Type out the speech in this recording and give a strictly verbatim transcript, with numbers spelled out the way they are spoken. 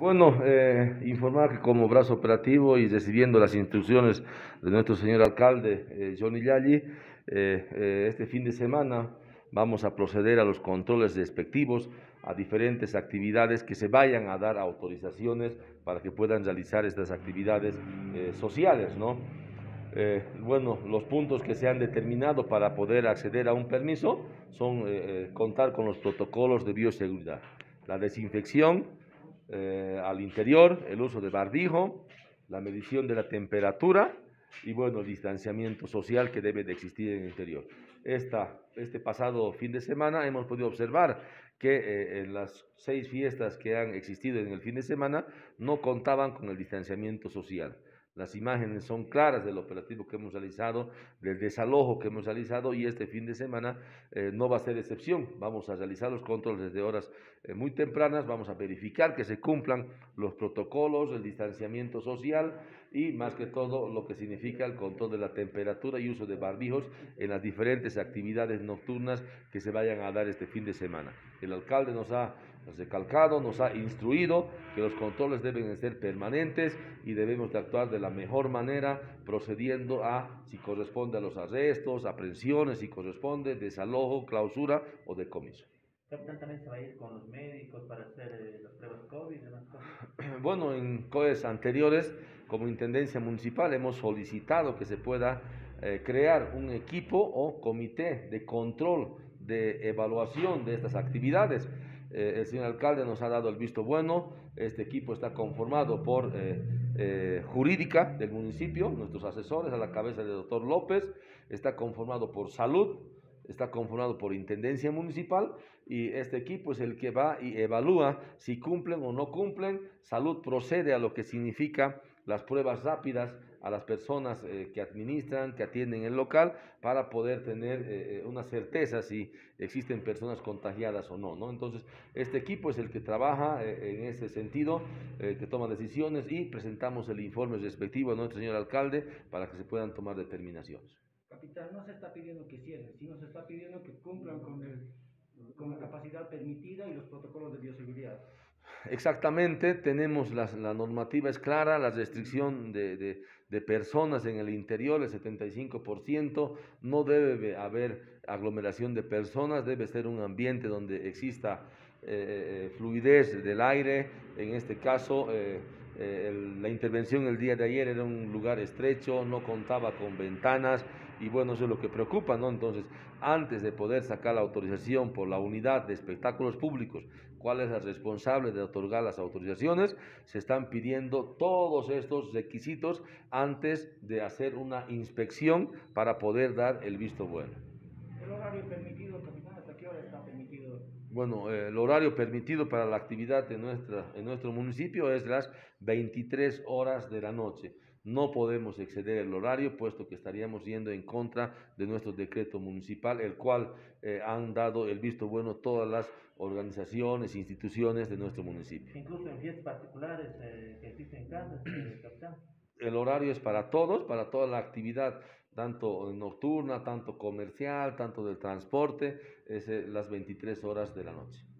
Bueno, eh, informar que como brazo operativo y recibiendo las instrucciones de nuestro señor alcalde, eh, Johnny Yalli, eh, eh, este fin de semana vamos a proceder a los controles respectivos a diferentes actividades que se vayan a dar autorizaciones para que puedan realizar estas actividades eh, sociales, ¿no? Eh, bueno, los puntos que se han determinado para poder acceder a un permiso son eh, eh, contar con los protocolos de bioseguridad, la desinfección eh, al interior, el uso de barbijo, la medición de la temperatura y bueno, el distanciamiento social que debe de existir en el interior. Esta, este pasado fin de semana hemos podido observar que eh, en las seis fiestas que han existido en el fin de semana no contaban con el distanciamiento social. Las imágenes son claras del operativo que hemos realizado, del desalojo que hemos realizado y este fin de semana eh, no va a ser excepción. Vamos a realizar los controles desde horas eh, muy tempranas, vamos a verificar que se cumplan los protocolos, el distanciamiento social y más que todo lo que significa el control de la temperatura y uso de barbijos en las diferentes actividades nocturnas que se vayan a dar este fin de semana. El alcalde nos ha recalcado, nos ha instruido que los controles deben ser permanentes y debemos de actuar de la mejor manera, procediendo a, si corresponde, a los arrestos, aprehensiones, si corresponde, desalojo, clausura o decomiso. Capitán, también se va a ir con los médicos para hacer eh, las pruebas COVID y demás cosas. Bueno, en COEs anteriores, como Intendencia Municipal, hemos solicitado que se pueda eh, crear un equipo o comité de control, de evaluación de estas actividades. Eh, el señor alcalde nos ha dado el visto bueno. Este equipo está conformado por eh, eh, jurídica del municipio, nuestros asesores a la cabeza del doctor López, está conformado por salud, está conformado por Intendencia Municipal y este equipo es el que va y evalúa si cumplen o no cumplen. Salud procede a lo que significa las pruebas rápidas a las personas eh, que administran, que atienden el local, para poder tener eh, una certeza si existen personas contagiadas o no, ¿no? Entonces, este equipo es el que trabaja eh, en ese sentido, eh, que toma decisiones y presentamos el informe respectivo a nuestro señor alcalde para que se puedan tomar determinaciones. Capitán, no se está pidiendo que cierren, sino se está pidiendo que cumplan con, el, con la capacidad permitida y los protocolos de bioseguridad. Exactamente, tenemos la, la normativa es clara, la restricción de, de, de personas en el interior, el setenta y cinco por ciento, no debe haber aglomeración de personas, debe ser un ambiente donde exista eh, fluidez del aire, en este caso eh, eh, el, la intervención el día de ayer era un lugar estrecho, no contaba con ventanas y bueno, eso es lo que preocupa, ¿no? Entonces, antes de poder sacar la autorización por la unidad de espectáculos públicos, cuál es la responsable de otorgar las autorizaciones, se están pidiendo todos estos requisitos antes de hacer una inspección para poder dar el visto bueno. ¿El horario permitido, capitán, hasta qué hora está permitido? Bueno, eh, el horario permitido para la actividad en, nuestra, en nuestro municipio es las veintitrés horas de la noche. No podemos exceder el horario, puesto que estaríamos yendo en contra de nuestro decreto municipal, el cual eh, han dado el visto bueno todas las organizaciones, instituciones de nuestro municipio. Incluso en fiestas particulares eh, que existen en casas, eh, capitán. El horario es para todos, para toda la actividad, tanto nocturna, tanto comercial, tanto del transporte, es eh, las veintitrés horas de la noche.